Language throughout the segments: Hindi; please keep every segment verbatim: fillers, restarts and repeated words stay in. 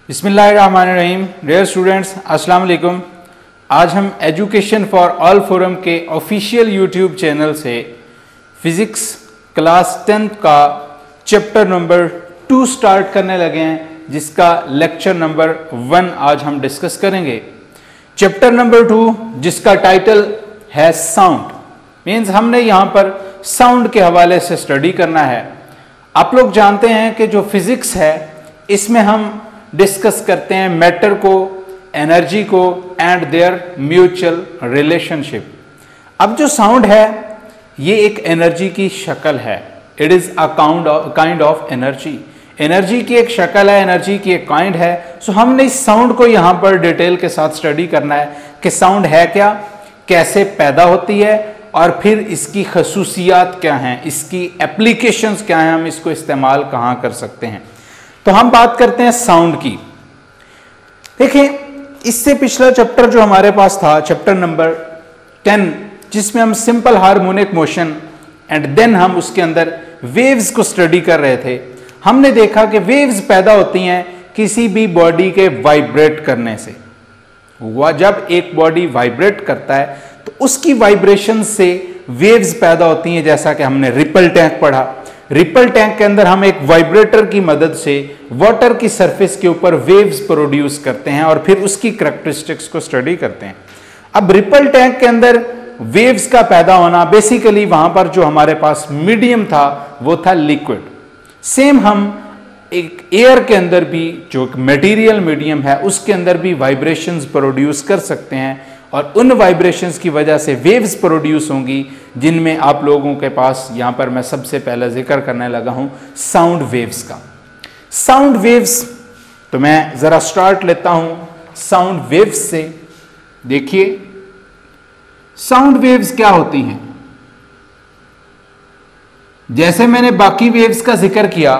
बिस्मिल्लाहिर्रहमानिर्रहीम। डियर स्टूडेंट्स, अस्सलाम वालेकुम। आज हम एजुकेशन फॉर ऑल फोरम के ऑफिशियल यूट्यूब चैनल से फिज़िक्स क्लास टेंथ का चैप्टर नंबर टू स्टार्ट करने लगे हैं, जिसका लेक्चर नंबर वन आज हम डिस्कस करेंगे। चैप्टर नंबर टू जिसका टाइटल है साउंड, मीन्स हमने यहाँ पर साउंड के हवाले से स्टडी करना है। आप लोग जानते हैं कि जो फिज़िक्स है इसमें हम डिस्कस करते हैं मैटर को, एनर्जी को एंड देयर म्यूचुअल रिलेशनशिप। अब जो साउंड है ये एक एनर्जी की शक्ल है। It is a kind of energy. Energy की एक शक्ल है, एनर्जी की एक काइंड है। सो हमने इस साउंड को यहाँ पर डिटेल के साथ स्टडी करना है कि साउंड है क्या, कैसे पैदा होती है और फिर इसकी खसूसियात क्या हैं, इसकी एप्लीकेशंस क्या हैं, हम इसको इस्तेमाल कहाँ कर सकते हैं। तो हम बात करते हैं साउंड की। देखिए, इससे पिछला चैप्टर जो हमारे पास था, चैप्टर नंबर टेन, जिसमें हम simple harmonic motion and then हम उसके अंदर वेव्स को स्टडी कर रहे थे। हमने देखा कि वेव्स पैदा होती हैं किसी भी बॉडी के वाइब्रेट करने से। वह जब एक बॉडी वाइब्रेट करता है तो उसकी वाइब्रेशन से वेव्स पैदा होती हैं, जैसा कि हमने रिपल टैंक पढ़ा। रिपल टैंक के अंदर हम एक वाइब्रेटर की मदद से वाटर की सरफेस के ऊपर वेव्स प्रोड्यूस करते हैं और फिर उसकी करैक्टरिस्टिक्स को स्टडी करते हैं। अब रिपल टैंक के अंदर वेव्स का पैदा होना, बेसिकली वहां पर जो हमारे पास मीडियम था वो था लिक्विड। सेम हम एक एयर के अंदर भी, जो मटेरियल मीडियम है, उसके अंदर भी वाइब्रेशंस प्रोड्यूस कर सकते हैं और उन वाइब्रेशंस की वजह से वेव्स प्रोड्यूस होंगी, जिनमें आप लोगों के पास यहां पर मैं सबसे पहले जिक्र करने लगा हूं साउंड वेव्स का। साउंड वेव्स, तो मैं जरा स्टार्ट लेता हूं साउंड वेव्स से। देखिए, साउंड वेव्स क्या होती हैं। जैसे मैंने बाकी वेव्स का जिक्र किया,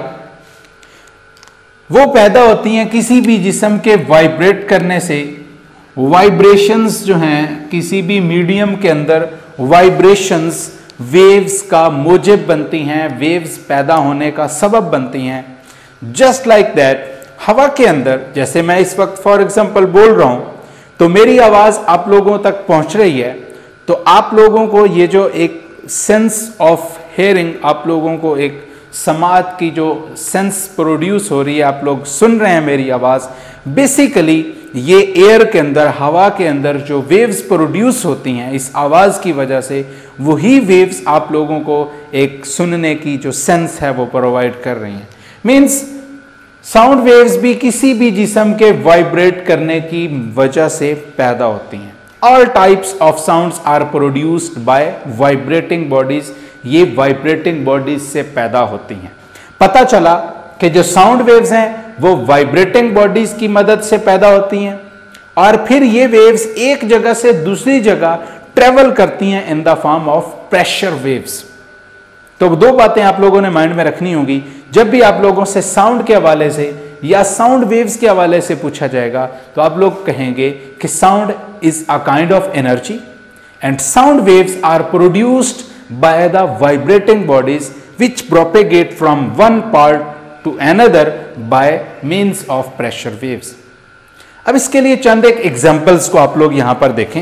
वो पैदा होती हैं किसी भी जिस्म के वाइब्रेट करने से। वाइब्रेशंस जो हैं किसी भी मीडियम के अंदर, वाइब्रेशंस वेव्स का मूजब बनती हैं, वेव्स पैदा होने का सबब बनती हैं। जस्ट लाइक दैट, हवा के अंदर, जैसे मैं इस वक्त फॉर एग्जांपल बोल रहा हूं तो मेरी आवाज आप लोगों तक पहुंच रही है, तो आप लोगों को ये जो एक सेंस ऑफ हेयरिंग, आप लोगों को एक समात की जो सेंस प्रोड्यूस हो रही है, आप लोग सुन रहे हैं मेरी आवाज, बेसिकली ये एयर के अंदर, हवा के अंदर जो वेव्स प्रोड्यूस होती हैं इस आवाज की वजह से, वही वेव्स आप लोगों को एक सुनने की जो सेंस है वो प्रोवाइड कर रही हैं। मींस साउंड वेव्स भी किसी भी जिस्म के वाइब्रेट करने की वजह से पैदा होती हैं। All types of sounds are produced by vibrating bodies. ये वाइब्रेटिंग बॉडीज से पैदा होती हैं। पता चला कि जो साउंड वेव्स हैं वो वाइब्रेटिंग बॉडीज की मदद से पैदा होती हैं और फिर ये वेव्स एक जगह से दूसरी जगह ट्रेवल करती हैं in the form of pressure waves. तो दो बातें आप लोगों ने माइंड में रखनी होगी जब भी आप लोगों से साउंड के हवाले से या साउंड वेव्स के हवाले से पूछा जाएगा, तो आप लोग कहेंगे कि sound is a kind of energy and sound waves are produced by the vibrating bodies which propagate from one part to another by means of pressure waves. अब इसके लिए चंद एक एग्जांपल्स को आप लोग यहां पर देखें।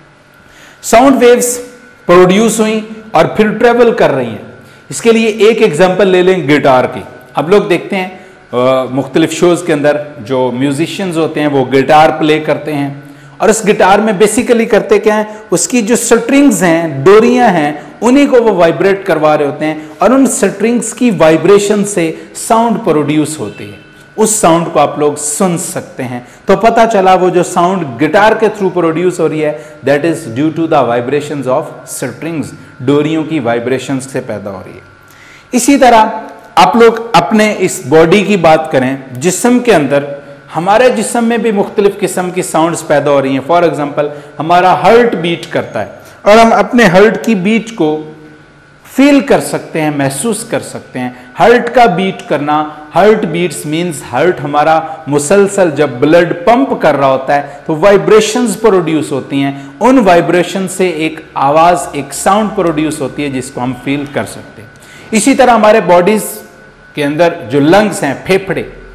साउंड वेव्स प्रोड्यूस हुई और फिर ट्रेवल कर रही हैं। इसके लिए एक एग्जांपल ले लें गिटार की। अब लोग देखते हैं मुख्तलिफ शोज के अंदर जो म्यूजिशियंस होते हैं वो गिटार प्ले करते हैं और इस गिटार में बेसिकली करते क्या है, उसकी जो स्ट्रिंग्स हैं, डोरियां हैं, उन्हीं को वो वाइब्रेट करवा रहे होते हैं और उन स्ट्रिंग्स की वाइब्रेशन से साउंड प्रोड्यूस होती है। उस साउंड को आप लोग सुन सकते हैं। तो पता चला वो जो साउंड गिटार के थ्रू प्रोड्यूस हो रही है, that is due to the vibrations of strings, डोरियों की वाइब्रेशंस से पैदा हो रही है। इसी तरह आप लोग अपने इस बॉडी की बात करें, जिस्म के अंदर, हमारे जिस्म में भी मुख्तलिफ किस्म की साउंड्स पैदा हो रही हैं। फॉर एग्जांपल, हमारा हार्ट बीट करता है और हम अपने हार्ट की बीट को फील कर सकते हैं, महसूस कर सकते हैं। हार्ट का बीट करना, हार्ट बीट्स मींस हार्ट हमारा मुसलसल जब ब्लड पंप कर रहा होता है तो वाइब्रेशंस प्रोड्यूस होती हैं। उन वाइब्रेशन से एक आवाज, एक साउंड प्रोड्यूस होती है जिसको हम फील कर सकते हैं। इसी तरह हमारे बॉडीज के अंदर जो लंग्स हैं, फेफड़े,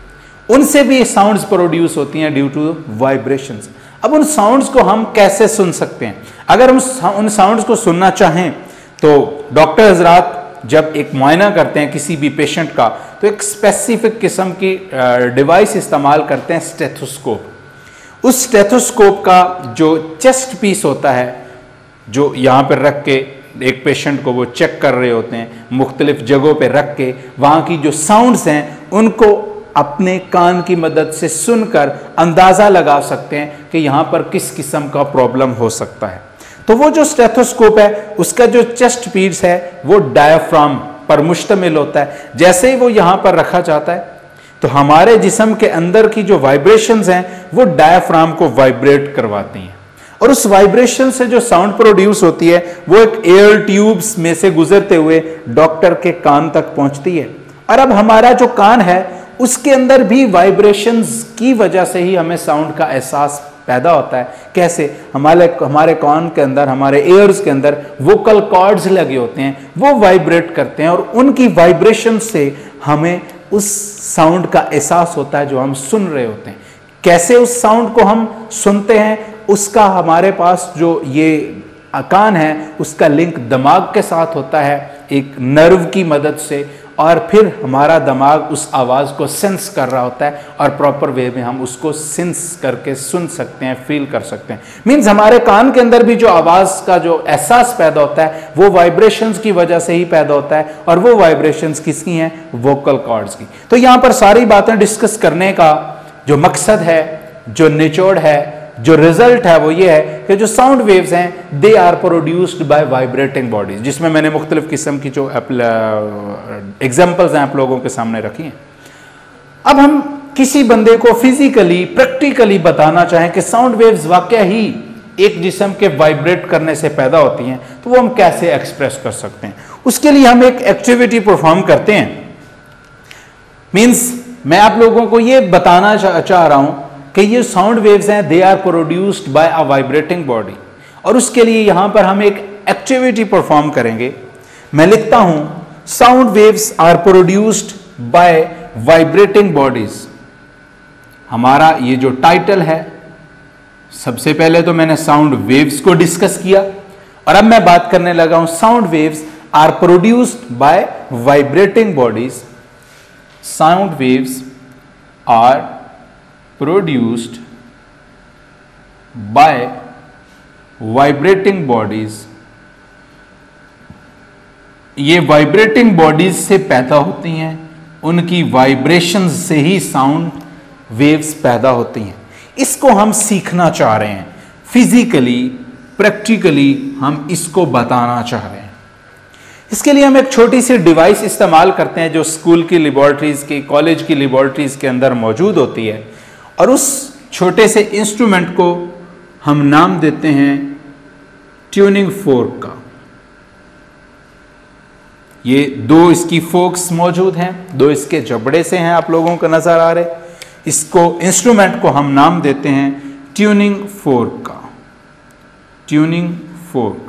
उनसे भी साउंड्स प्रोड्यूस होती हैं ड्यू टू वाइब्रेशंस। अब उन साउंड्स को हम कैसे सुन सकते हैं? अगर हम उन साउंड्स को सुनना चाहें तो डॉक्टर हजरात जब एक मुआयना करते हैं किसी भी पेशेंट का तो एक स्पेसिफिक किस्म की डिवाइस इस्तेमाल करते हैं, स्टेथोस्कोप। उस स्टेथोस्कोप का जो चेस्ट पीस होता है, जो यहाँ पर रख के एक पेशेंट को वो चेक कर रहे होते हैं, मुख्तलिफ जगहों पे रख के वहाँ की जो साउंड्स हैं उनको अपने कान की मदद से सुनकर अंदाज़ा लगा सकते हैं कि यहाँ पर किस किस्म का प्रॉब्लम हो सकता है। तो वो जो स्टेथोस्कोप है उसका जो चेस्ट पीस है वो डायफ्राम पर मुश्तमिल होता है। जैसे ही वो यहाँ पर रखा जाता है तो हमारे जिस्म के अंदर की जो वाइब्रेशंस हैं वो डायफ्राम को वाइब्रेट करवाती हैं, और उस वाइब्रेशन से जो साउंड प्रोड्यूस होती है वो एक एयर ट्यूब्स में से गुजरते हुए डॉक्टर के कान तक पहुंचती है। और अब हमारा जो कान है उसके अंदर भी वाइब्रेशंस की वजह से ही हमें साउंड का एहसास पैदा होता है। कैसे? हमारे हमारे कान के अंदर, हमारे एयर्स के अंदर वोकल कॉर्ड्स लगे होते हैं, वो वाइब्रेट करते हैं और उनकी वाइब्रेशन से हमें उस साउंड का एहसास होता है जो हम सुन रहे होते हैं। कैसे उस साउंड को हम सुनते हैं? उसका हमारे पास जो ये कान है उसका लिंक दिमाग के साथ होता है एक नर्व की मदद से, और फिर हमारा दिमाग उस आवाज़ को सेंस कर रहा होता है और प्रॉपर वे में हम उसको सेंस करके सुन सकते हैं, फील कर सकते हैं। मीन्स हमारे कान के अंदर भी जो आवाज़ का जो एहसास पैदा होता है वो वाइब्रेशंस की वजह से ही पैदा होता है, और वो वाइब्रेशंस किसकी हैं? वोकल कॉर्ड्स की। तो यहाँ पर सारी बातें डिस्कस करने का जो मकसद है, जो निचोड़ है, जो रिजल्ट है वो ये है कि जो साउंड वेव्स हैं they are produced by vibrating bodies, जिसमें मैंने मुख्तलिफ किस्म की जो एग्जाम्पल्स हैं आप लोगों के सामने रखी हैं। अब हम किसी बंदे को फिजिकली प्रैक्टिकली बताना चाहें कि साउंड वेव्स वाकया ही एक जिस्म के वाइब्रेट करने से पैदा होती हैं, तो वो हम कैसे एक्सप्रेस कर सकते हैं? उसके लिए हम एक एक्टिविटी परफॉर्म करते हैं। मीन्स मैं आप लोगों को ये बताना चाह, चाह रहा हूं कि ये साउंड वेव्स हैं they are produced by a vibrating body, और उसके लिए यहां पर हम एक एक्टिविटी परफॉर्म करेंगे। मैं लिखता हूं sound waves are produced by vibrating bodies. हमारा ये जो टाइटल है, सबसे पहले तो मैंने साउंड वेव्स को डिस्कस किया और अब मैं बात करने लगा हूं sound waves are produced by vibrating bodies. Sound waves are produced by vibrating bodies। ये वाइब्रेटिंग बॉडीज से पैदा होती हैं, उनकी वाइब्रेशंस से ही साउंड वेव्स पैदा होती हैं। इसको हम सीखना चाह रहे हैं, फिजिकली प्रैक्टिकली हम इसको बताना चाह रहे हैं। इसके लिए हम एक छोटी सी डिवाइस इस्तेमाल करते हैं जो स्कूल की लेबोरेटरीज की, कॉलेज की लेबोरेटरीज के अंदर मौजूद होती है, और उस छोटे से इंस्ट्रूमेंट को हम नाम देते हैं ट्यूनिंग फोर्क का। ये दो इसकी फोर्क्स मौजूद हैं, दो इसके जबड़े से हैं, आप लोगों को नजर आ रहे। इसको इंस्ट्रूमेंट को हम नाम देते हैं ट्यूनिंग फोर्क का। ट्यूनिंग फोर्क,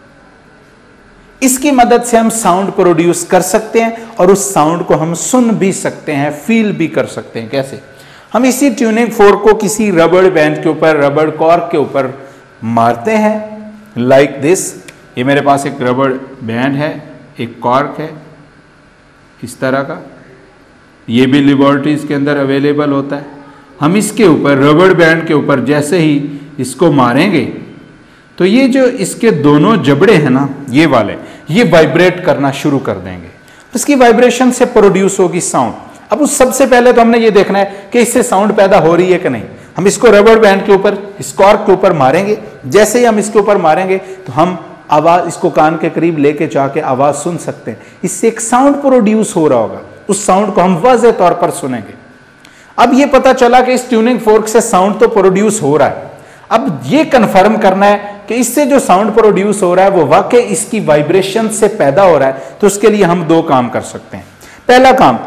इसकी मदद से हम साउंड प्रोड्यूस कर सकते हैं और उस साउंड को हम सुन भी सकते हैं, फील भी कर सकते हैं। कैसे? हम इसी ट्यूनिंग फोर्क को किसी रबड़ बैंड के ऊपर, रबड़ कॉर्क के ऊपर मारते हैं लाइक दिस। ये मेरे पास एक रबड़ बैंड है, एक कॉर्क है इस तरह का, ये भी लेबोरेटरीज के अंदर अवेलेबल होता है। हम इसके ऊपर, रबड़ बैंड के ऊपर जैसे ही इसको मारेंगे तो ये जो इसके दोनों जबड़े हैं ना, ये वाले, ये वाइब्रेट करना शुरू कर देंगे। इसकी वाइब्रेशन से प्रोड्यूस होगी साउंड। अब उस सबसे पहले तो हमने ये देखना है कि इससे साउंड पैदा हो रही है कि नहीं। हम इसको रबड़ बैंड के ऊपर, इस कॉर्क के ऊपर मारेंगे। जैसे ही हम इसके ऊपर मारेंगे तो हम आवाज, इसको कान के करीब लेके जाके आवाज सुन सकते हैं। इससे एक साउंड प्रोड्यूस हो रहा होगा, उस साउंड को हम वाज़ेह तौर पर सुनेंगे। अब ये पता चला कि इस ट्यूनिंग फोर्क से साउंड तो प्रोड्यूस हो रहा है। अब ये कंफर्म करना है कि इससे जो साउंड प्रोड्यूस हो रहा है वो वाकई इसकी वाइब्रेशन से पैदा हो रहा है। तो उसके लिए हम दो काम कर सकते हैं। पहला काम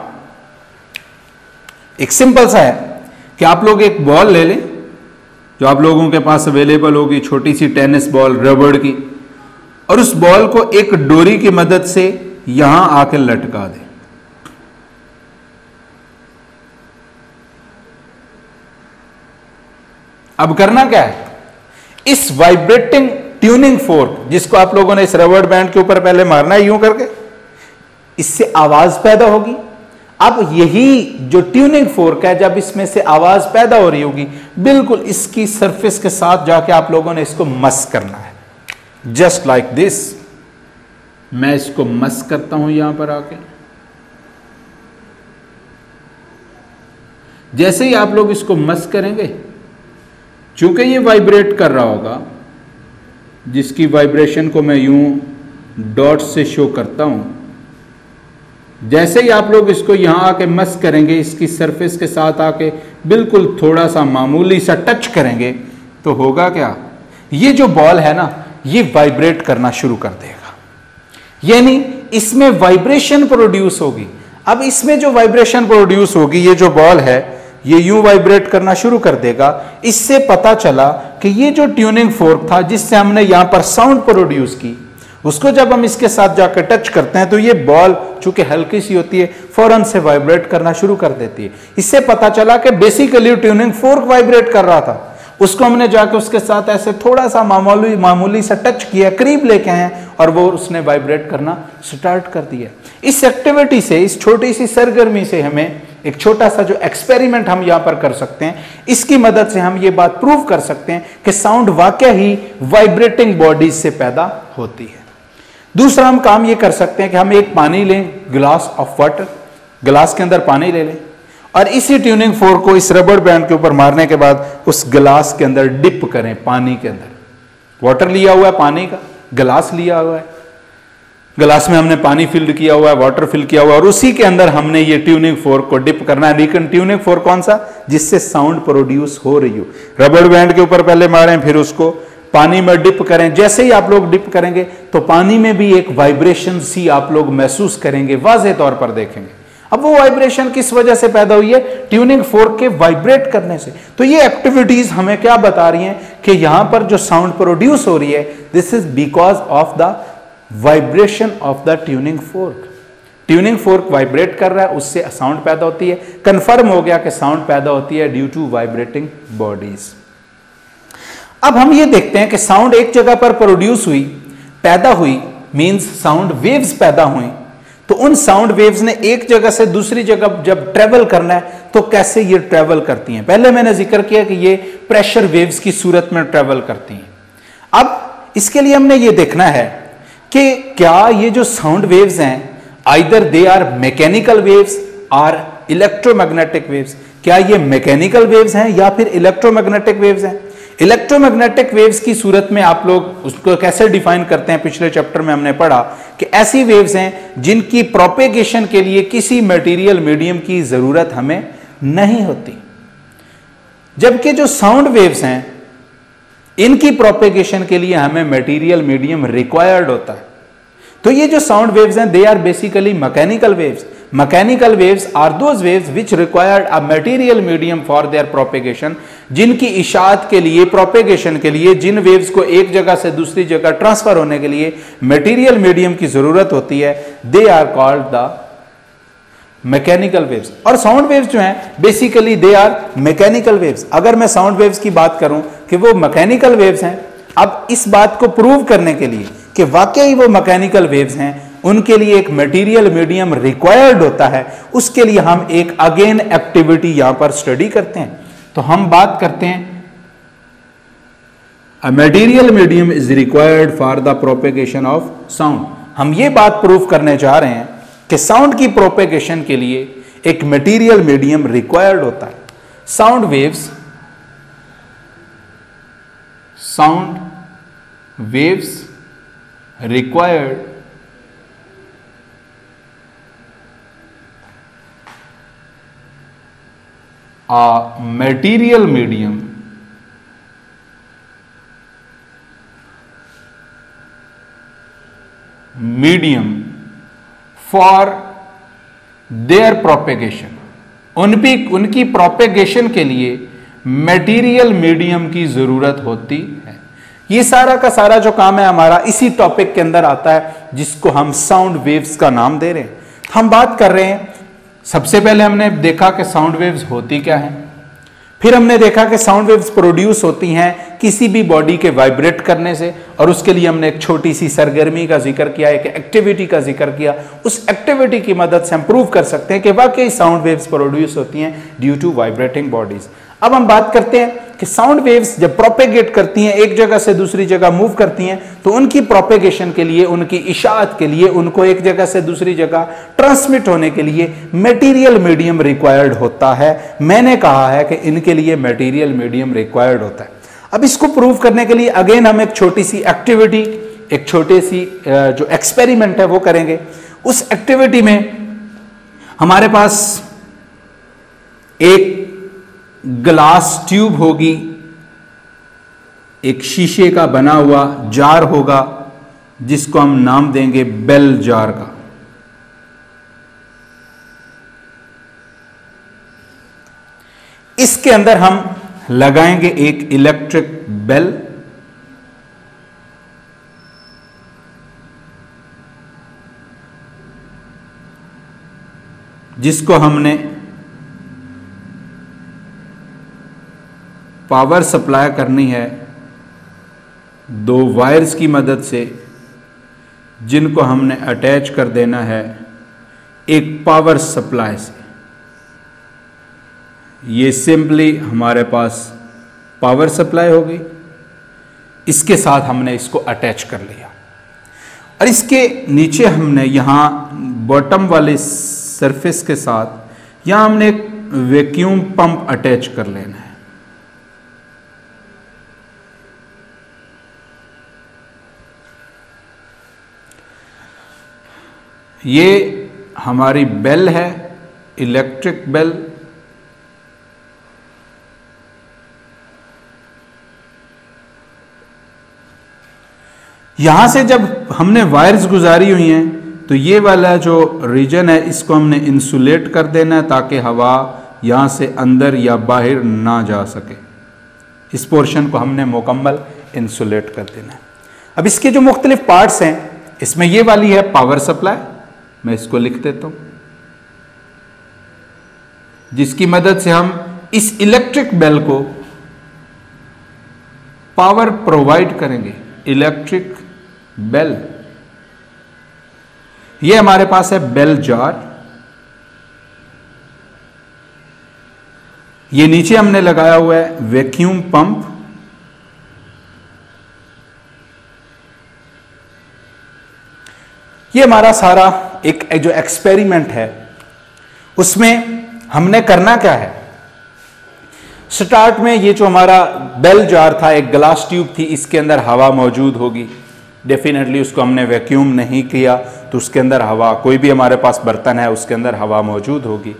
एक सिंपल सा है कि आप लोग एक बॉल ले लें जो आप लोगों के पास अवेलेबल होगी, छोटी सी टेनिस बॉल रबड़ की, और उस बॉल को एक डोरी की मदद से यहां आके लटका दें। अब करना क्या है, इस वाइब्रेटिंग ट्यूनिंग फोर्क जिसको आप लोगों ने इस रबड़ बैंड के ऊपर पहले मारना है यूं करके, इससे आवाज पैदा होगी। अब यही जो ट्यूनिंग फोर्क है, जब इसमें से आवाज पैदा हो रही होगी, बिल्कुल इसकी सरफेस के साथ जाके आप लोगों ने इसको मस करना है, जस्ट लाइक दिस। मैं इसको मस करता हूं यहां पर आके। जैसे ही आप लोग इसको मस करेंगे, चूंकि ये वाइब्रेट कर रहा होगा, जिसकी वाइब्रेशन को मैं यूं डॉट से शो करता हूं, जैसे ही आप लोग इसको यहां आके मस करेंगे, इसकी सरफेस के साथ आके बिल्कुल थोड़ा सा मामूली सा टच करेंगे, तो होगा क्या, ये जो बॉल है ना, ये वाइब्रेट करना शुरू कर देगा, यानी इसमें वाइब्रेशन प्रोड्यूस होगी। अब इसमें जो वाइब्रेशन प्रोड्यूस होगी, ये जो बॉल है ये यूं वाइब्रेट करना शुरू कर देगा। इससे पता चला कि ये जो ट्यूनिंग फोर्क था जिससे हमने यहां पर साउंड प्रोड्यूस की, उसको जब हम इसके साथ जाकर टच करते हैं तो ये बॉल चूंकि हल्की सी होती है, फौरन से वाइब्रेट करना शुरू कर देती है। इससे पता चला कि बेसिकली ट्यूनिंग फोर्क वाइब्रेट कर रहा था, उसको हमने जाकर उसके साथ ऐसे थोड़ा सा मामूली मामूली सा टच किया, करीब लेके आए और वो उसने वाइब्रेट करना स्टार्ट कर दिया। इस एक्टिविटी से, इस छोटी सी सरगर्मी से हमें एक छोटा सा जो एक्सपेरिमेंट हम यहां पर कर सकते हैं, इसकी मदद से हम ये बात प्रूव कर सकते हैं कि साउंड वाकई ही वाइब्रेटिंग बॉडीज से पैदा होती है। दूसरा हम काम ये कर सकते हैं कि हम एक पानी लें, ग्लास ऑफ वाटर, गिलास के अंदर पानी ले लें और इसी ट्यूनिंग फोर्क को इस रबड़ बैंड के ऊपर मारने के बाद उस गिलास के अंदर डिप करें, पानी के अंदर। वाटर लिया हुआ है, पानी का गिलास लिया हुआ है, गिलास में हमने पानी फिल किया हुआ है, वाटर फिल किया हुआ है और उसी के अंदर हमने ये ट्यूनिंग फोर्क को डिप करना है। लेकिन ट्यूनिंग फोर्क कौन सा, जिससे साउंड प्रोड्यूस हो रही हो। रबड़ बैंड के ऊपर पहले मारें, फिर उसको पानी में डिप करें। जैसे ही आप लोग डिप करेंगे तो पानी में भी एक वाइब्रेशन सी आप लोग महसूस करेंगे, वाज़ेह तौर पर देखेंगे। अब वो वाइब्रेशन किस वजह से पैदा हुई है, ट्यूनिंग फोर्क के वाइब्रेट करने से। तो ये एक्टिविटीज हमें क्या बता रही हैं कि यहां पर जो साउंड प्रोड्यूस हो रही है, this is because of the vibration of the tuning fork. Tuning fork vibrate कर रहा है, उससे साउंड पैदा होती है। कंफर्म हो गया कि साउंड पैदा होती है ड्यू टू वाइब्रेटिंग बॉडीज। अब हम ये देखते हैं कि साउंड एक जगह पर प्रोड्यूस हुई, पैदा हुई, मींस साउंड वेव्स पैदा हुई। तो उन साउंड वेव्स ने एक जगह से दूसरी जगह जब ट्रेवल करना है तो कैसे ये ट्रेवल करती हैं। पहले मैंने जिक्र किया कि ये प्रेशर वेव्स की सूरत में ट्रेवल करती हैं। अब इसके लिए हमने ये देखना है कि क्या ये जो साउंड वेव्स हैं, either they are mechanical waves और इलेक्ट्रोमैग्नेटिक वेव्स, क्या ये मैकेनिकल वेव्स हैं या फिर इलेक्ट्रोमैग्नेटिक वेव्स हैं। इलेक्ट्रोमैग्नेटिक वेव्स की सूरत में आप लोग उसको कैसे डिफाइन करते हैं, पिछले चैप्टर में हमने पढ़ा कि ऐसी वेव्स हैं जिनकी प्रोपेगेशन के लिए किसी मटेरियल मीडियम की जरूरत हमें नहीं होती, जबकि जो साउंड वेव्स हैं इनकी प्रोपेगेशन के लिए हमें मटेरियल मीडियम रिक्वायर्ड होता है। तो ये जो साउंड वेव्स हैं, they are basically mechanical waves. Mechanical waves are those waves which required a material medium for their propagation, जिनकी इशाअत के लिए, प्रोपेगेशन के लिए, जिन वेव्स को एक जगह से दूसरी जगह ट्रांसफर होने के लिए मटेरियल मीडियम की जरूरत होती है, they are called the mechanical waves. और साउंड वेव्स जो हैं basically they are mechanical waves. अगर मैं साउंड वेव्स की बात करूं कि वो मैकेनिकल वेव्स हैं, अब इस बात को प्रूव करने के लिए कि वाकई वो मैकेनिकल वेव्स हैं, उनके लिए एक मटेरियल मीडियम रिक्वायर्ड होता है। उसके लिए हम एक अगेन एक्टिविटी यहां पर स्टडी करते हैं। तो हम बात करते हैं a material medium is required for the propagation of sound. हम ये बात प्रूव करने जा रहे हैं कि साउंड की प्रोपेगेशन के लिए एक मटेरियल मीडियम रिक्वायर्ड होता है। Sound waves sound waves required a material medium medium for their propagation। उनकी उनकी प्रोपेगेशन के लिए मटेरियल मीडियम की जरूरत होती है। ये सारा का सारा जो काम है हमारा इसी टॉपिक के अंदर आता है, जिसको हम साउंड वेव्स का नाम दे रहे हैं। हम बात कर रहे हैं, सबसे पहले हमने देखा कि साउंड वेव्स होती क्या हैं, फिर हमने देखा कि साउंड वेव्स प्रोड्यूस होती हैं किसी भी बॉडी के वाइब्रेट करने से, और उसके लिए हमने एक छोटी सी सरगर्मी का जिक्र किया, एक एक्टिविटी का जिक्र किया। उस एक्टिविटी की मदद से हम प्रूव कर सकते हैं कि वाकई साउंड वेव्स प्रोड्यूस होती हैं ड्यू टू वाइब्रेटिंग बॉडीज। अब हम बात करते हैं कि साउंड वेव्स जब प्रोपेगेट करती हैं, एक जगह से दूसरी जगह मूव करती हैं, तो उनकी प्रोपेगेशन के लिए, उनकी इशाअत के लिए, उनको एक जगह से दूसरी जगह ट्रांसमिट होने के लिए मटेरियल मीडियम रिक्वायर्ड होता है। मैंने कहा है कि इनके लिए मटेरियल मीडियम रिक्वायर्ड होता है। अब इसको प्रूव करने के लिए अगेन हम एक छोटी सी एक्टिविटी, एक छोटी सी जो एक्सपेरिमेंट है वो करेंगे। उस एक्टिविटी में हमारे पास एक ग्लास ट्यूब होगी, एक शीशे का बना हुआ जार होगा जिसको हम नाम देंगे बेल जार का। इसके अंदर हम लगाएंगे एक इलेक्ट्रिक बेल। जिसको हमने पावर सप्लाई करनी है दो वायर्स की मदद से, जिनको हमने अटैच कर देना है एक पावर सप्लाई से। ये सिंपली हमारे पास पावर सप्लाई होगी, इसके साथ हमने इसको अटैच कर लिया, और इसके नीचे हमने यहां बॉटम वाले सरफेस के साथ यहां हमने एक वैक्यूम पंप अटैच कर लेना है। ये हमारी बेल है, इलेक्ट्रिक बेल। यहां से जब हमने वायर्स गुजारी हुई हैं तो ये वाला जो रीजन है इसको हमने इंसुलेट कर देना है ताकि हवा यहां से अंदर या बाहर ना जा सके। इस पोर्शन को हमने मुकम्मल इंसुलेट कर देना है। अब इसके जो मुख्तलिफ पार्ट्स हैं, इसमें ये वाली है पावर सप्लाई, मैं इसको लिख देता हूं, जिसकी मदद से हम इस इलेक्ट्रिक बेल को पावर प्रोवाइड करेंगे। इलेक्ट्रिक बेल, ये हमारे पास है बेल जार। ये नीचे हमने लगाया हुआ है वैक्यूम पंप। ये हमारा सारा एक जो एक्सपेरिमेंट है उसमें हमने करना क्या है। स्टार्ट में ये जो हमारा बेल जार था, एक ग्लास ट्यूब थी, इसके अंदर हवा मौजूद होगी। डेफिनेटली उसको हमने वैक्यूम नहीं किया तो उसके अंदर हवा, कोई भी हमारे पास बर्तन है उसके अंदर हवा मौजूद होगी।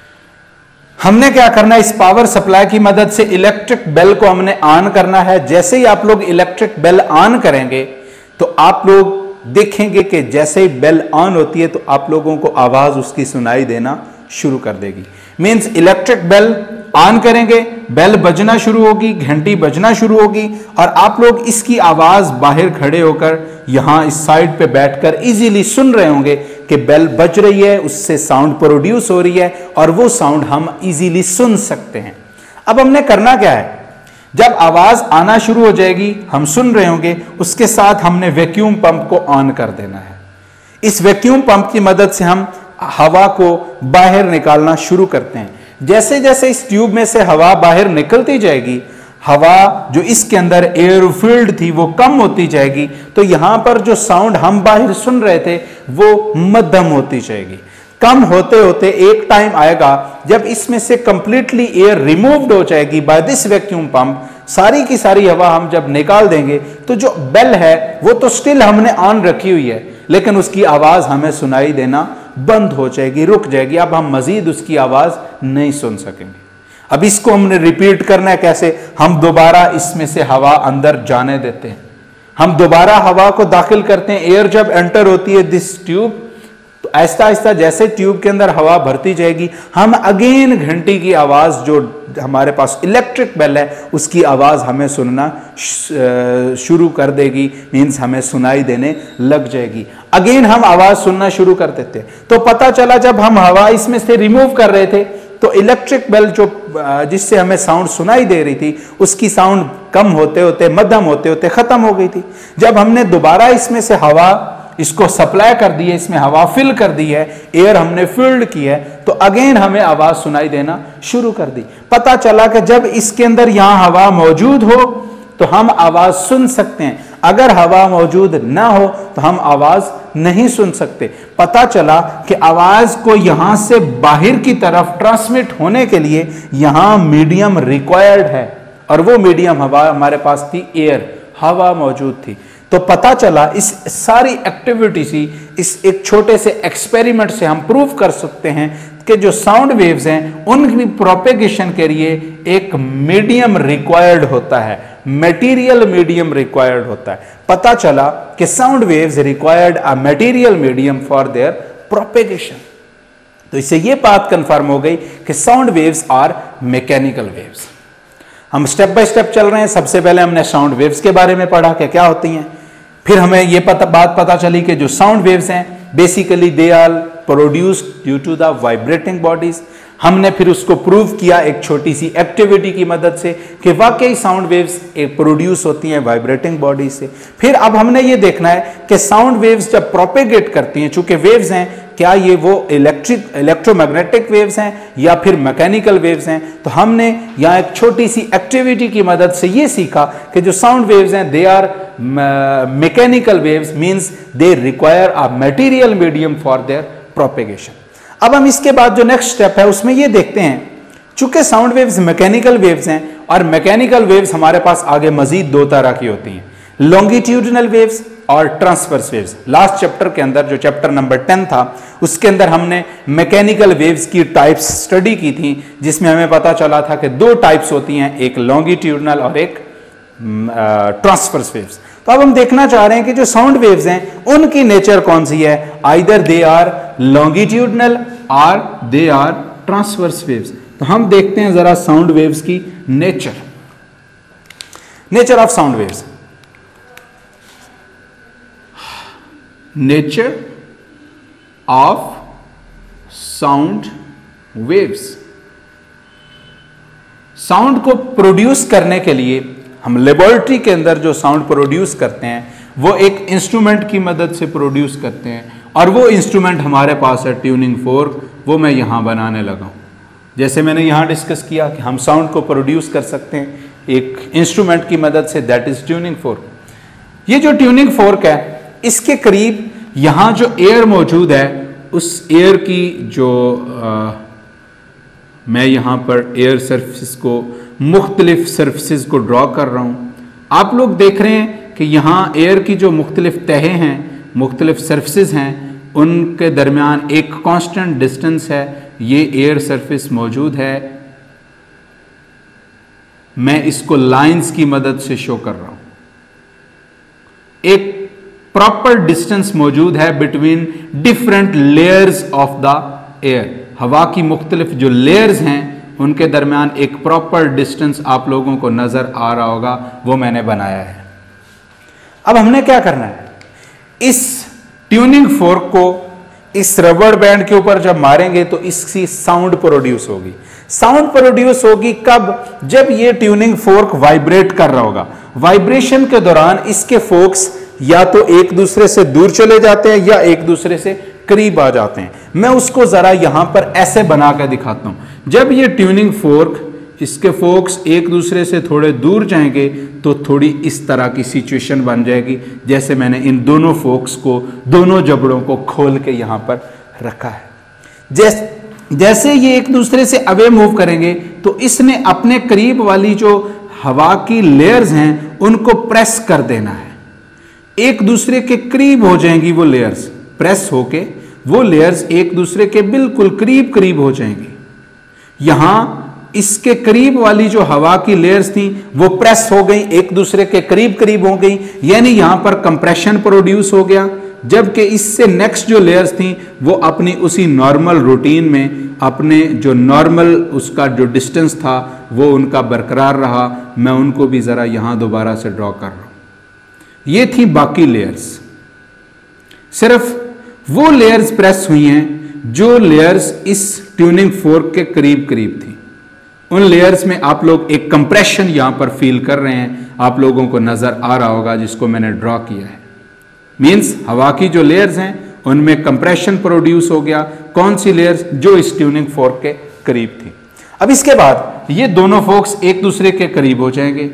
हमने क्या करना है, इस पावर सप्लाई की मदद से इलेक्ट्रिक बेल को हमने ऑन करना है। जैसे ही आप लोग इलेक्ट्रिक बेल ऑन करेंगे तो आप लोग देखेंगे कि जैसे ही बेल ऑन होती है तो आप लोगों को आवाज उसकी सुनाई देना शुरू कर देगी। मींस इलेक्ट्रिक बेल ऑन करेंगे, बेल बजना शुरू होगी, घंटी बजना शुरू होगी, और आप लोग इसकी आवाज बाहर खड़े होकर यहां इस साइड पे बैठकर इजीली सुन रहे होंगे कि बेल बज रही है, उससे साउंड प्रोड्यूस हो रही है और वो साउंड हम इजीली सुन सकते हैं। अब हमने करना क्या है, जब आवाज आना शुरू हो जाएगी, हम सुन रहे होंगे, उसके साथ हमने वैक्यूम पंप को ऑन कर देना है। इस वैक्यूम पंप की मदद से हम हवा को बाहर निकालना शुरू करते हैं। जैसे जैसे इस ट्यूब में से हवा बाहर निकलती जाएगी, हवा जो इसके अंदर एयर फील्ड थी वो कम होती जाएगी, तो यहां पर जो साउंड हम बाहर सुन रहे थे वो मध्यम होती जाएगी। कम होते होते एक टाइम आएगा जब इसमें से कंप्लीटली एयर रिमूव्ड हो जाएगी बाय दिस वैक्यूम पंप। सारी की सारी हवा हम जब निकाल देंगे तो जो बेल है वो तो स्टिल हमने ऑन रखी हुई है, लेकिन उसकी आवाज हमें सुनाई देना बंद हो जाएगी, रुक जाएगी। अब हम मजीद उसकी आवाज नहीं सुन सकेंगे। अब इसको हमने रिपीट करना है। कैसे? हम दोबारा इसमें से हवा अंदर जाने देते हैं, हम दोबारा हवा को दाखिल करते हैं। एयर जब एंटर होती है दिस ट्यूब, तो आहिस्ता आहिस्ता जैसे ट्यूब के अंदर हवा भरती जाएगी, हम अगेन घंटी की आवाज जो हमारे पास इलेक्ट्रिक बेल है उसकी आवाज हमें सुनना शुरू कर देगी, मींस हमें सुनाई देने लग जाएगी। अगेन हम आवाज सुनना शुरू कर देते हैं। तो पता चला जब हम हवा इसमें से रिमूव कर रहे थे तो इलेक्ट्रिक बेल जो जिससे हमें साउंड सुनाई दे रही थी उसकी साउंड कम होते होते मध्यम होते होते खत्म हो गई थी। जब हमने दोबारा इसमें से हवा इसको सप्लाई कर दी है, इसमें हवा फिल कर दी है, एयर हमने फिल्ड की है, तो अगेन हमें आवाज सुनाई देना शुरू कर दी। पता चला कि जब इसके अंदर यहां हवा मौजूद हो तो हम आवाज सुन सकते हैं, अगर हवा मौजूद ना हो तो हम आवाज नहीं सुन सकते। पता चला कि आवाज को यहां से बाहर की तरफ ट्रांसमिट होने के लिए यहां मीडियम रिक्वायर्ड है, और वो मीडियम हवा हमारे पास थी, एयर, हवा मौजूद थी। तो पता चला इस सारी एक्टिविटी से, इस एक छोटे से एक्सपेरिमेंट से हम प्रूव कर सकते हैं कि जो साउंड वेव्स हैं उनकी प्रोपेगेशन के लिए एक मीडियम रिक्वायर्ड होता है, मटेरियल मीडियम रिक्वायर्ड होता है। पता चला कि sound waves required a material medium for their propagation. तो इससे यह बात कंफर्म हो गई कि sound waves are mechanical waves. हम स्टेप बाय स्टेप चल रहे हैं। सबसे पहले हमने साउंड वेव्स के बारे में पढ़ा कि क्या होती हैं, फिर हमें यह पता बात पता चली कि जो साउंड वेव्स हैं basically they are produced due to the vibrating bodies. हमने फिर उसको प्रूव किया एक छोटी सी एक्टिविटी की मदद से कि वाकई साउंड वेव्स प्रोड्यूस होती हैं वाइब्रेटिंग बॉडी से। फिर अब हमने ये देखना है कि साउंड वेव्स जब प्रोपेगेट करती हैं, चूंकि वेव्स हैं, क्या ये वो इलेक्ट्रिक इलेक्ट्रोमैग्नेटिक वेव्स हैं या फिर मैकेनिकल वेव्स हैं। तो हमने यहाँ एक छोटी सी एक्टिविटी की मदद से ये सीखा कि जो साउंड वेव्स हैं they are mechanical waves, means they require a material medium for their propagation. अब हम इसके बाद जो नेक्स्ट स्टेप है उसमें ये देखते हैं, चूंकि साउंड वेव्स मैकेनिकल वेव्स हैं और मैकेनिकल वेव्स हमारे पास आगे मजीद दो तरह की होती हैं, लॉन्गिट्यूडिनल वेव्स और ट्रांसवर्स वेव्स। लास्ट चैप्टर के अंदर जो चैप्टर नंबर टेन था उसके अंदर हमने मैकेनिकल वेव्स की टाइप्स स्टडी की थी, जिसमें हमें पता चला था कि दो टाइप्स होती हैं, एक लॉन्गिट्यूडिनल और एक ट्रांसवर्स वेव्स। तो अब हम देखना चाह रहे हैं कि जो साउंड वेव्स हैं उनकी नेचर कौन सी है, आइदर दे आर लॉन्गिट्यूडिनल और दे आर ट्रांसवर्स वेव्स। तो हम देखते हैं जरा साउंड वेव्स की nature nature of sound waves. Nature of sound waves. Sound को प्रोड्यूस करने के लिए हम लेबोरेटरी के अंदर जो साउंड प्रोड्यूस करते हैं वो एक इंस्ट्रूमेंट की मदद से प्रोड्यूस करते हैं, और वो इंस्ट्रूमेंट हमारे पास है ट्यूनिंग फोर्क, वो मैं यहां बनाने लगा हूं। जैसे मैंने यहां डिस्कस किया कि हम साउंड को प्रोड्यूस कर सकते हैं एक इंस्ट्रूमेंट की मदद से, दैट इज ट्यूनिंग फोर्क। ये जो ट्यूनिंग फोर्क है इसके करीब यहां जो एयर मौजूद है उस एयर की जो आ, मैं यहां पर एयर सरफेस को मुख्तलिफ सरफेसेस को ड्रॉ कर रहा हूं। आप लोग देख रहे हैं कि यहां एयर की जो मुख्तलिफ तहें हैं, मुख्तलिफ सरफेसेस हैं, उनके दरमियान एक कांस्टेंट डिस्टेंस है, ये एयर सरफेस मौजूद है। मैं इसको लाइंस की मदद से शो कर रहा हूं। एक प्रॉपर डिस्टेंस मौजूद है between different layers of the air. हवा की मुख्तलिफ जो लेयर्स हैं उनके दरमियान एक प्रॉपर डिस्टेंस आप लोगों को नजर आ रहा होगा, वो मैंने बनाया है। अब हमने क्या करना है, इस ट्यूनिंग फोर्क को इस रबर बैंड के ऊपर जब मारेंगे तो इसकी साउंड प्रोड्यूस होगी। साउंड प्रोड्यूस होगी कब, जब ये ट्यूनिंग फोर्क वाइब्रेट कर रहा होगा। वाइब्रेशन के दौरान इसके फोर्क्स या तो एक दूसरे से दूर चले जाते हैं या एक दूसरे से करीब आ जाते हैं। मैं उसको जरा यहां पर ऐसे बनाकर दिखाता हूं। जब ये ट्यूनिंग फोर्क, इसके फोर्क्स एक दूसरे से थोड़े दूर जाएंगे तो थोड़ी इस तरह की सिचुएशन बन जाएगी, जैसे मैंने इन दोनों फोर्क्स को, दोनों जबड़ों को खोल के यहां पर रखा है। जैसे जैसे ये एक दूसरे से अवे मूव करेंगे तो इसने अपने करीब वाली जो हवा की लेयर्स हैं उनको प्रेस कर देना है। एक दूसरे के करीब हो जाएंगी वो लेयर्स, प्रेस होके वो लेयर्स एक दूसरे के बिल्कुल करीब करीब हो जाएंगी। यहां इसके करीब वाली जो हवा की लेयर्स थी वो प्रेस हो गई, एक दूसरे के करीब करीब हो गई, यानी यहां पर कंप्रेशन प्रोड्यूस हो गया। जबकि इससे नेक्स्ट जो लेयर्स थी वो अपनी उसी नॉर्मल रूटीन में, अपने जो नॉर्मल उसका जो डिस्टेंस था वो उनका बरकरार रहा। मैं उनको भी जरा यहां दोबारा से ड्रॉ कर रहा हूं। ये थी बाकी लेयर्स। सिर्फ वो लेयर्स प्रेस हुई हैं जो लेयर्स इस ट्यूनिंग फोर्क के करीब करीब थी, उन लेयर्स में आप लोग एक कंप्रेशन यहां पर फील कर रहे हैं, आप लोगों को नजर आ रहा होगा, जिसको मैंने ड्रॉ किया है। मींस हवा की जो लेयर्स हैं उनमें कंप्रेशन प्रोड्यूस हो गया। कौन सी लेयर्स? जो इस ट्यूनिंग फोर्क के करीब थी। अब इसके बाद ये दोनों फोर्क्स एक दूसरे के करीब हो जाएंगे।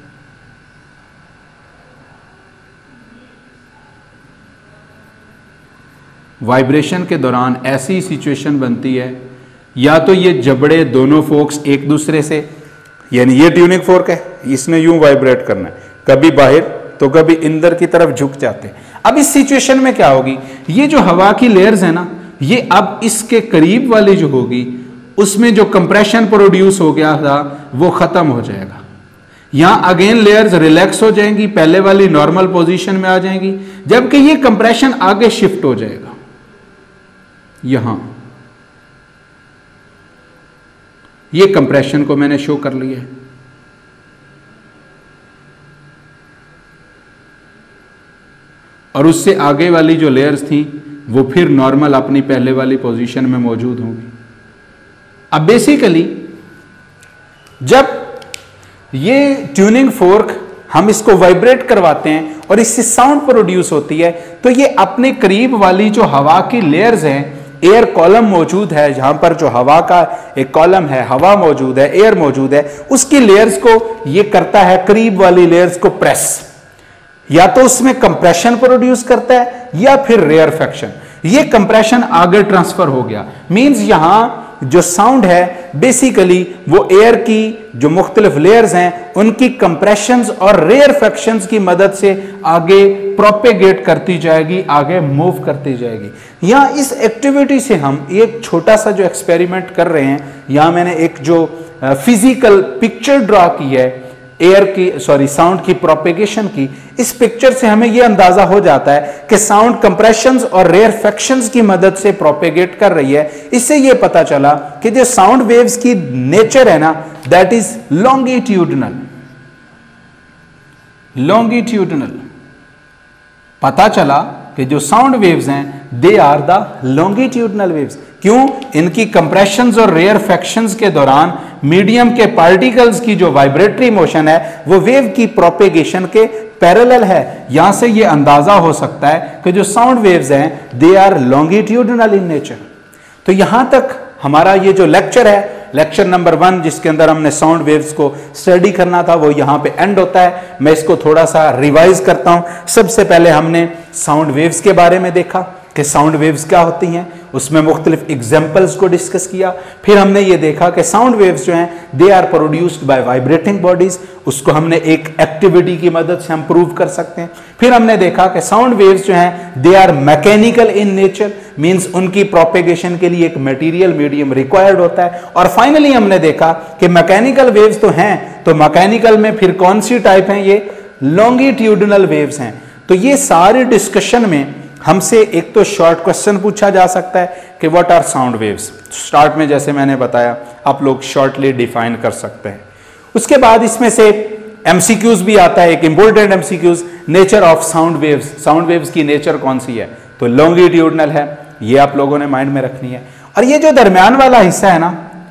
वाइब्रेशन के दौरान ऐसी सिचुएशन बनती है, या तो ये जबड़े दोनों फोर्क्स एक दूसरे से, यानी ये ट्यूनिंग फोर्क है, इसने यूं वाइब्रेट करना है, कभी बाहर तो कभी अंदर की तरफ झुक जाते हैं। अब इस सिचुएशन में क्या होगी, ये जो हवा की लेयर्स है ना, ये अब इसके करीब वाली जो होगी उसमें जो कंप्रेशन प्रोड्यूस हो गया था वो खत्म हो जाएगा। यहां अगेन लेयर्स रिलैक्स हो जाएंगी, पहले वाली नॉर्मल पोजीशन में आ जाएंगी, जबकि ये कंप्रेशन आगे शिफ्ट हो जाएगा। यहां ये कंप्रेशन को मैंने शो कर लिया है। और उससे आगे वाली जो लेयर्स थी वो फिर नॉर्मल अपनी पहले वाली पोजीशन में मौजूद होंगी। अब बेसिकली जब ये ट्यूनिंग फोर्क हम इसको वाइब्रेट करवाते हैं और इससे साउंड प्रोड्यूस होती है, तो ये अपने करीब वाली जो हवा की लेयर्स हैं, एयर कॉलम मौजूद है, जहां पर जो हवा का एक कॉलम है, हवा मौजूद है, एयर मौजूद है, उसकी लेयर्स को ये करता है, करीब वाली लेयर्स को प्रेस, या तो उसमें कंप्रेशन प्रोड्यूस करता है या फिर रेयरफेक्शन। ये कंप्रेशन आगे ट्रांसफर हो गया, मींस यहां जो साउंड है बेसिकली वो एयर की जो मुख्तलिफ लेयर्स हैं उनकी कंप्रेशंस और रेयरफेक्शंस की मदद से आगे प्रोपेगेट करती जाएगी, आगे मूव करती जाएगी। यहां इस एक्टिविटी से हम एक छोटा सा जो एक्सपेरिमेंट कर रहे हैं, यहां मैंने एक जो फिजिकल पिक्चर ड्रॉ की है एयर की सॉरी साउंड की प्रोपेगेशन की। इस पिक्चर से हमें यह अंदाजा हो जाता है कि साउंड कंप्रेशंस और रेयरफेक्शंस की मदद से प्रोपेगेट कर रही है। इससे यह पता चला कि जो साउंड वेव्स की नेचर है ना, दैट इज लॉन्गिट्यूडनल। लॉन्गिट्यूडनल पता चला कि जो साउंड वेव्स हैं they are the longitudinal waves. क्यों? इनकी कंप्रेशंस और रेयरफेक्शंस के दौरान मीडियम के पार्टिकल्स की जो वाइब्रेटरी मोशन है वो वेव की प्रोपेगेशन के पैरेलल है। यहां से ये अंदाजा हो सकता है कि जो साउंड वेव्स हैं they are longitudinal in nature. तो यहां तक हमारा ये जो लेक्चर है, लेक्चर नंबर वन, जिसके अंदर हमने साउंड वेव्स को स्टडी करना था, वो यहां पे एंड होता है। मैं इसको थोड़ा सा रिवाइज करता हूं। सबसे पहले हमने साउंड वेव्स के बारे में देखा कि साउंड वेव्स क्या होती हैं, उसमें मुख्तलिफ एग्जाम्पल्स को डिस्कस किया। फिर हमने ये देखा कि साउंड वेव्स जो हैं they are produced by vibrating bodies, उसको हमने एक एक्टिविटी की मदद से हम प्रूव कर सकते हैं। फिर हमने देखा कि साउंड वेव्स जो हैं they are mechanical in nature, means उनकी प्रोपेगेशन के लिए एक मटेरियल मीडियम रिक्वायर्ड होता है। और फाइनली हमने देखा कि मैकेनिकल वेव्स तो हैं, तो मैकेनिकल में फिर कौन सी टाइप हैं? ये लॉन्गिट्यूडनल वेव्स हैं। तो ये सारे डिस्कशन में हमसे एक तो शॉर्ट क्वेश्चन पूछा जा सकता है कि what are sound waves. Start में जैसे मैंने बताया आप लोग शॉर्टली डिफाइन कर सकते हैं। उसके बाद इसमें से एमसीक्यूज भी आता है, एक important MCQs, nature of sound waves. Sound waves की नेचर कौन सी है? तो लॉन्गिट्यूडनल है, ये आप लोगों ने माइंड में रखनी है। और ये जो दरमियान वाला हिस्सा है ना,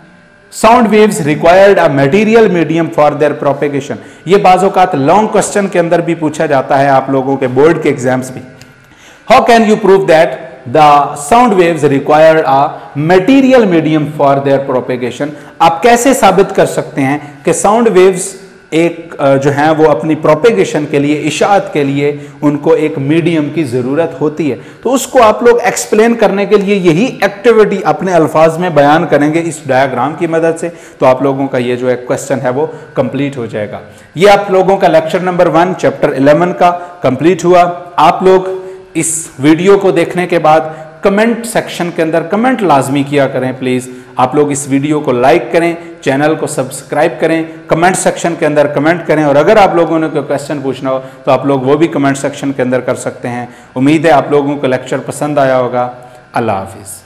sound waves required a material medium for their propagation, ये बाज़-औक़ात लॉन्ग क्वेश्चन के अंदर भी पूछा जाता है, आप लोगों के बोर्ड के एग्जाम्स भी। How can you prove that the sound waves require a material medium for their propagation? आप कैसे साबित कर सकते हैं कि साउंड वेव्स एक जो है वो अपनी प्रोपेगेशन के लिए, इशाअत के लिए उनको एक मीडियम की ज़रूरत होती है? तो उसको आप लोग एक्सप्लेन करने के लिए यही एक्टिविटी अपने अल्फाज में बयान करेंगे इस डायग्राम की मदद से। तो आप लोगों का ये जो एक क्वेश्चन है वो कंप्लीट हो जाएगा। ये आप लोगों का lecture number one chapter eleven का कंप्लीट हुआ। आप लोग इस वीडियो को देखने के बाद कमेंट सेक्शन के अंदर कमेंट लाजमी किया करें प्लीज़। आप लोग इस वीडियो को लाइक करें, चैनल को सब्सक्राइब करें, कमेंट सेक्शन के अंदर कमेंट करें, और अगर आप लोगों ने कोई क्वेश्चन पूछना हो तो आप लोग वो भी कमेंट सेक्शन के अंदर कर सकते हैं। उम्मीद है आप लोगों को लेक्चर पसंद आया होगा। अल्लाह हाफिज़।